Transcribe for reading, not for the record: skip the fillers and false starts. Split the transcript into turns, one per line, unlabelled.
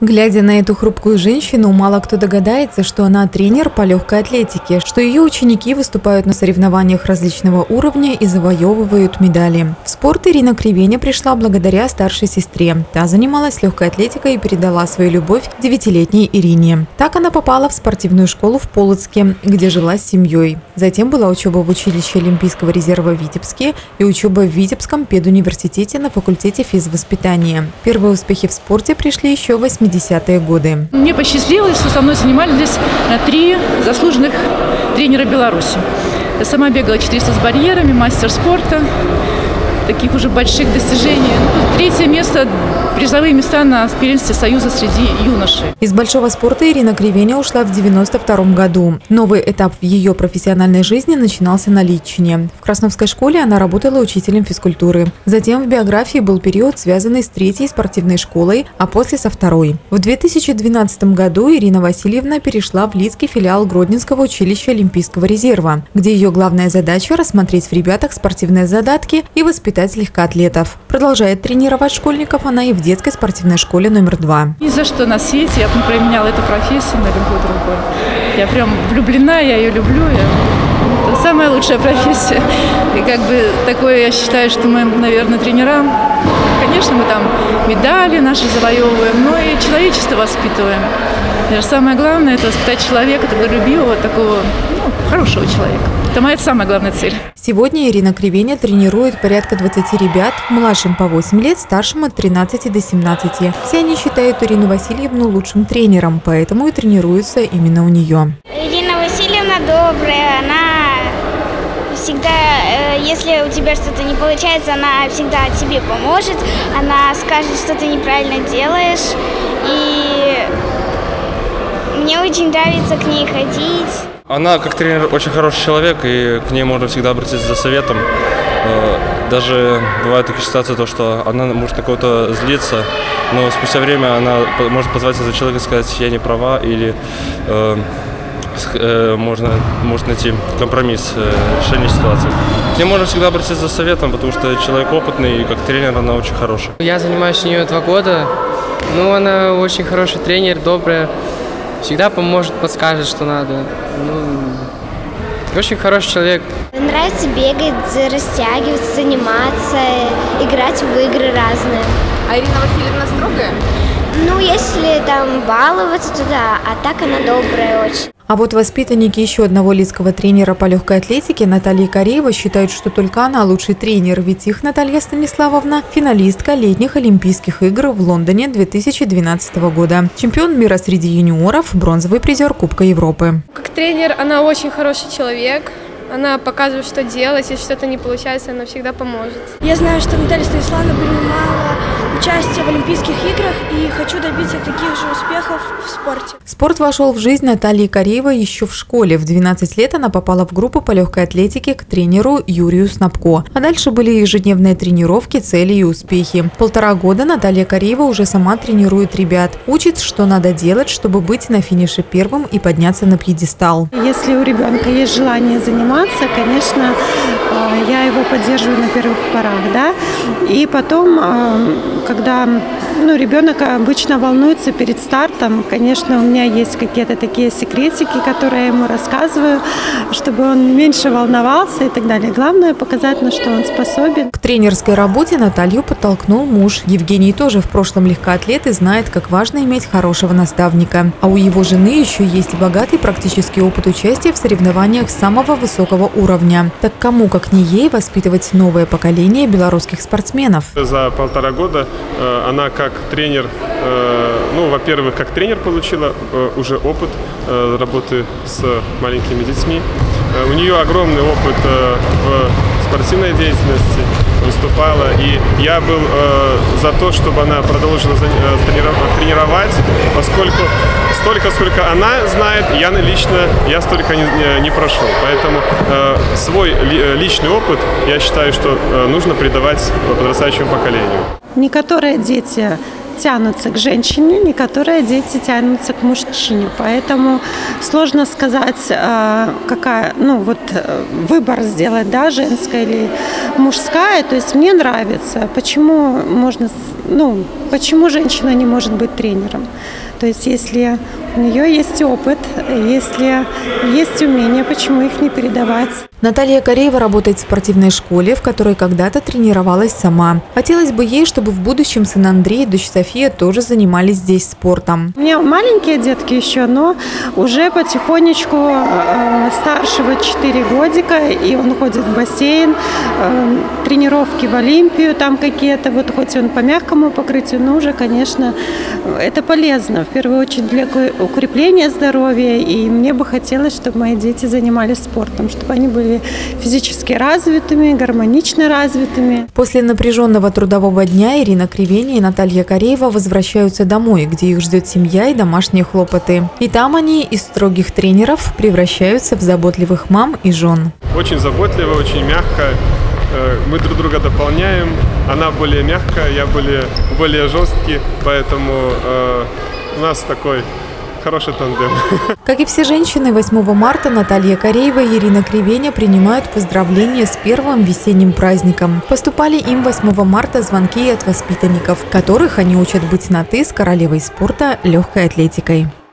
Глядя на эту хрупкую женщину, мало кто догадается, что она тренер по легкой атлетике, что ее ученики выступают на соревнованиях различного уровня и завоевывают медали. В спорт Ирина Кривеня пришла благодаря старшей сестре. Та занималась легкой атлетикой и передала свою любовь 9-летней Ирине. Так она попала в спортивную школу в Полоцке, где жила с семьей. Затем была учеба в училище Олимпийского резерва в Витебске и учеба в Витебском педуниверситете на факультете физвоспитания. Первые успехи в спорте пришли еще в 80-е годы.
Мне посчастливилось, что со мной занимались здесь 3 заслуженных тренера Беларуси. Я сама бегала 400 с барьерами, мастер спорта. Таких уже больших достижений. 3-е место, призовые места на первенстве Союза среди юношей.
Из большого спорта Ирина Кривеня ушла в 92 году. Новый этап в ее профессиональной жизни начинался на Литчине. В Красновской школе она работала учителем физкультуры. Затем в биографии был период, связанный с 3-й спортивной школой, а после со 2-й. В 2012 году Ирина Васильевна перешла в Лидский филиал Гродненского училища Олимпийского резерва, где ее главная задача – рассмотреть в ребятах спортивные задатки и воспитать легкоатлетов. Продолжает тренировать школьников она и в детской спортивной школе номер 2.
Ни за что на свете я бы не променяла эту профессию на любую другую. Я прям влюблена, я ее люблю. Это самая лучшая профессия. И как бы такое, я считаю, что мы, наверное, тренера. Конечно, мы там медали наши завоевываем, но и человечество воспитываем. И самое главное – это воспитать человека, трудолюбивого, такого хорошего человека. Это моя самая главная цель.
Сегодня Ирина Кривеня тренирует порядка 20 ребят, младшим по 8 лет, старшим от 13 до 17. Все они считают Ирину Васильевну лучшим тренером, поэтому и тренируются именно у нее.
Ирина Васильевна добрая, она всегда, если у тебя что-то не получается, она всегда тебе поможет, она скажет, что ты неправильно делаешь, и мне очень нравится к ней ходить.
Она, как тренер, очень хороший человек, и к ней можно всегда обратиться за советом. Даже бывают такие ситуации, что она может на кого-то злиться, но спустя время она может позвать этого человека и сказать: я не права, или может найти компромисс решения ситуации. К ней можно всегда обратиться за советом, потому что человек опытный, и как тренер она очень хорошая.
Я занимаюсь у нее 2 года, она очень хороший тренер, добрая. Всегда поможет, подскажет, что надо. Очень хороший человек.
Нравится бегать, растягиваться, заниматься, играть в игры разные.
А Ирина Васильевна строгая?
Если там баловаться, то да, а так она добрая очень.
А вот воспитанники еще одного лидского тренера по легкой атлетике Натальи Кореева считают, что только она лучший тренер, ведь их Наталья Станиславовна – финалистка летних Олимпийских игр в Лондоне 2012 года. Чемпион мира среди юниоров, бронзовый призер Кубка Европы.
Как тренер она очень хороший человек. Она показывает, что делать, если что-то не получается, она всегда поможет.
Я знаю, что Наталья Станиславовна принимала участие в Олимпийских играх и хочу добиться таких же успехов в спорте.
Спорт вошел в жизнь Натальи Кореевой еще в школе. В 12 лет она попала в группу по легкой атлетике к тренеру Юрию Снапко. А дальше были ежедневные тренировки, цели и успехи. 1,5 года Наталья Кореева уже сама тренирует ребят. Учит, что надо делать, чтобы быть на финише первым и подняться на пьедестал.
Если у ребенка есть желание заниматься, конечно, я его поддерживаю на первых порах, да. И потом, когда ребенок обычно волнуется перед стартом, конечно, у меня есть какие-то такие секретики, которые я ему рассказываю, чтобы он меньше волновался и так далее. Главное показать, на что он способен.
К тренерской работе Наталью подтолкнул муж. Евгений тоже в прошлом легкоатлет и знает, как важно иметь хорошего наставника. А у его жены еще есть богатый практический опыт участия в соревнованиях самого высокого уровня. Так кому, как не ей, воспитывать новое поколение белорусских спортсменов?
За 1,5 года она как тренер, во-первых, как тренер получила уже опыт работы с маленькими детьми. У нее огромный опыт в спортивной деятельности, выступала, и я был за то, чтобы она продолжила тренировать, поскольку столько, сколько она знает, я столько не прошел. Поэтому свой личный опыт, я считаю, что нужно передавать подрастающему поколению.
Некоторые дети тянутся к женщине, некоторые дети тянутся к мужчине. Поэтому сложно сказать, выбор сделать, да, женская или мужская. То есть мне нравится, почему женщина не может быть тренером. То есть если у нее есть опыт, если есть умения, почему их не передавать?
Наталья Кореева работает в спортивной школе, в которой когда-то тренировалась сама. Хотелось бы ей, чтобы в будущем сын Андрей и дочь София тоже занимались здесь спортом.
У меня маленькие детки еще, но уже потихонечку старшего 4 годика, и он ходит в бассейн, тренировки в Олимпию там какие-то, хоть он по мягкому покрытию, но уже, конечно, это полезно. В первую очередь для укрепления здоровья, и мне бы хотелось, чтобы мои дети занимались спортом, чтобы они были физически развитыми, гармонично развитыми.
После напряженного трудового дня Ирина Кривеня и Наталья Кореева возвращаются домой, где их ждет семья и домашние хлопоты. И там они из строгих тренеров превращаются в заботливых мам и жен.
Очень заботливо, очень мягко. Мы друг друга дополняем. Она более мягкая, я более жесткий, поэтому у нас такой хороший тандем.
Как и все женщины, 8 марта Наталья Кореева и Ирина Кривеня принимают поздравления с первым весенним праздником. Поступали им 8 марта звонки от воспитанников, которых они учат быть на «ты» с королевой спорта легкой атлетикой.